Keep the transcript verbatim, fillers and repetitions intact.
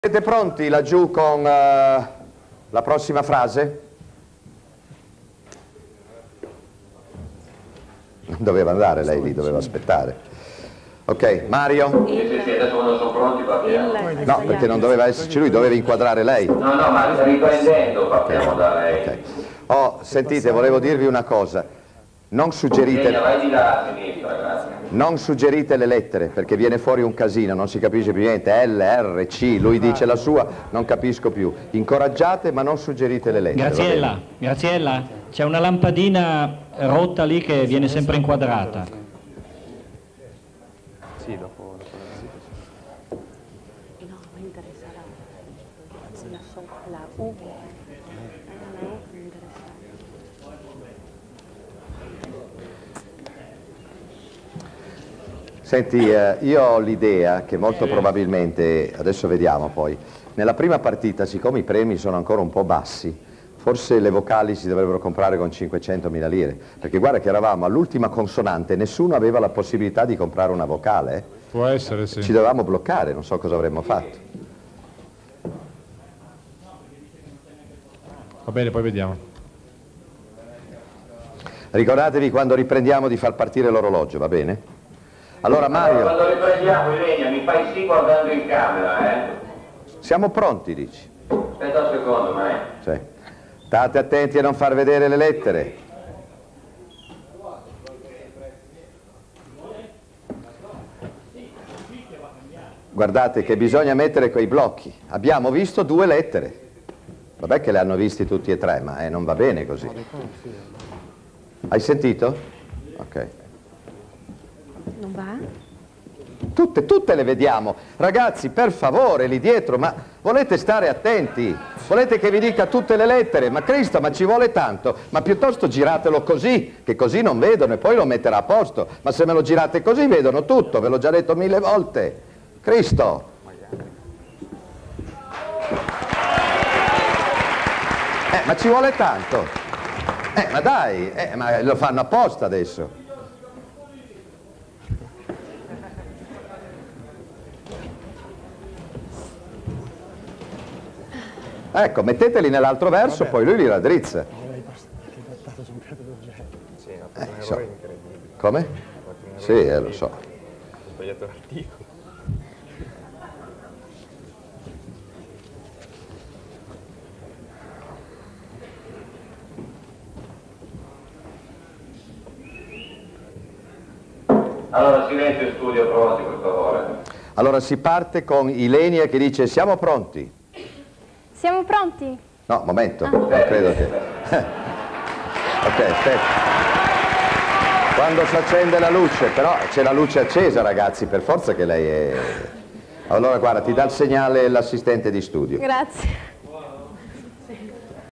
Siete pronti laggiù con uh, la prossima frase? Non doveva andare lei lì, doveva aspettare. Ok, Mario? Sì, sì, sì, adesso quando sono pronti partiamo. No, perché non doveva esserci lui, doveva inquadrare lei. No, no, ma riprendendo partiamo da lei. Okay. Oh, sentite, volevo dirvi una cosa. Non suggerite, vai di là a sinistra, grazie. non suggerite le lettere, perché viene fuori un casino, non si capisce più niente. L, R, C, lui dice la sua, non capisco più. Incoraggiate, ma non suggerite le lettere. Graziella, Graziella, c'è una lampadina rotta lì che viene sempre inquadrata. Sì, dopo. No, mi interessa la, la, so, la U. La U mi interessa. Senti, eh, io ho l'idea che molto probabilmente, adesso vediamo poi, nella prima partita, siccome i premi sono ancora un po' bassi, forse le vocali si dovrebbero comprare con cinquecentomila lire, perché guarda che eravamo all'ultima consonante, nessuno aveva la possibilità di comprare una vocale. Eh? Può essere, sì. Ci dovevamo bloccare, non so cosa avremmo fatto. Va bene, poi vediamo. Ricordatevi quando riprendiamo di far partire l'orologio, va bene? Allora Mario... Quando riprendiamo, Ilenia, mi fai sì guardando in camera, eh? Siamo pronti, dici? Aspetta un secondo, ma è. Sì. State attenti a non far vedere le lettere. Guardate che bisogna mettere quei blocchi. Abbiamo visto due lettere. Vabbè che le hanno visti tutti e tre, ma eh, non va bene così. Hai sentito? Ok. Non va? Tutte, tutte le vediamo. Ragazzi, per favore, lì dietro, ma volete stare attenti? Volete che vi dica tutte le lettere? Ma Cristo, ma ci vuole tanto? Ma piuttosto giratelo così, che così non vedono e poi lo metterà a posto. Ma se me lo girate così vedono tutto, ve l'ho già detto mille volte. Cristo! Eh, ma ci vuole tanto. Eh, ma dai, eh, ma lo fanno apposta adesso. Ecco, metteteli nell'altro verso, poi lui li raddrizza. Eh, so. Come? Sì, eh, lo so. Ho sbagliato l'articolo. Allora, silenzio in studio, pronti per favore. Allora si parte con Ilenia che dice siamo pronti. Siamo pronti? No, momento, non credo che... Ok, aspetta. Quando si accende la luce, però c'è la luce accesa ragazzi, per forza che lei è... Allora guarda, ti dà il segnale l'assistente di studio. Grazie.